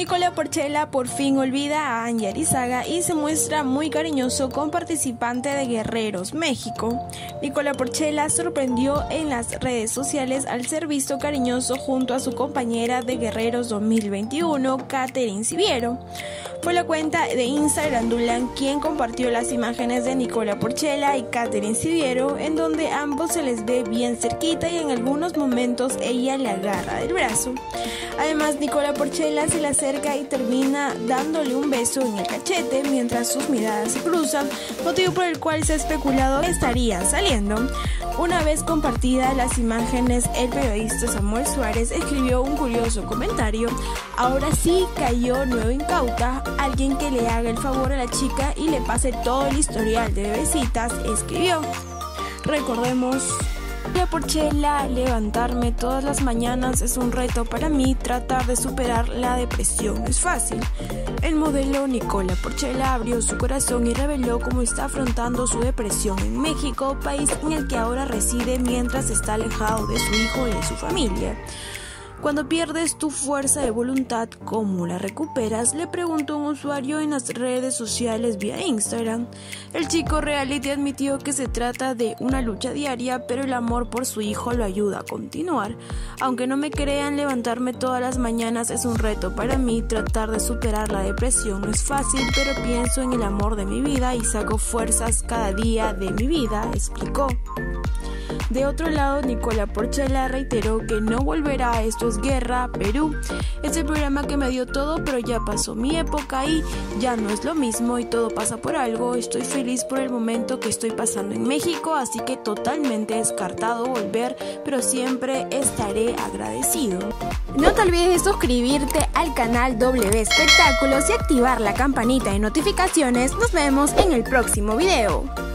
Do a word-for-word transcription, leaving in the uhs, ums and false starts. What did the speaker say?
Nicola Porchela por fin olvida a Angie Arizaga y se muestra muy cariñoso con participante de Guerreros México. Nicola Porchela sorprendió en las redes sociales al ser visto cariñoso junto a su compañera de Guerreros dos mil veintiuno, Katherine Siviero. Fue la cuenta de Instagram Dulan quien compartió las imágenes de Nicola Porchela y Katherine Siviero, en donde ambos se les ve bien cerquita y en algunos momentos ella le agarra del brazo. Además, Nicola Porchela se le acerca y termina dándole un beso en el cachete mientras sus miradas se cruzan, motivo por el cual se ha especulado que estarían saliendo. Una vez compartidas las imágenes, el periodista Samuel Suárez escribió un curioso comentario: ahora sí cayó nuevo incauta, alguien que le haga el favor a la chica y le pase todo el historial de bebecitas, escribió. Recordemos: Nicola Porchela, levantarme todas las mañanas es un reto para mí, tratar de superar la depresión es fácil. El modelo Nicola Porchela abrió su corazón y reveló cómo está afrontando su depresión en México, país en el que ahora reside mientras está alejado de su hijo y de su familia. Cuando pierdes tu fuerza de voluntad, ¿cómo la recuperas?, le preguntó un usuario en las redes sociales vía Instagram. El chico reality admitió que se trata de una lucha diaria, pero el amor por su hijo lo ayuda a continuar. Aunque no me crean, levantarme todas las mañanas es un reto para mí, tratar de superar la depresión no es fácil, pero pienso en el amor de mi vida y saco fuerzas cada día de mi vida, explicó. De otro lado, Nicola Porchela reiteró que no volverá a Esto es Guerra, Perú. Es el programa que me dio todo, pero ya pasó mi época y ya no es lo mismo y todo pasa por algo. Estoy feliz por el momento que estoy pasando en México, así que totalmente descartado volver, pero siempre estaré agradecido. No te olvides de suscribirte al canal W Espectáculos y activar la campanita de notificaciones. Nos vemos en el próximo video.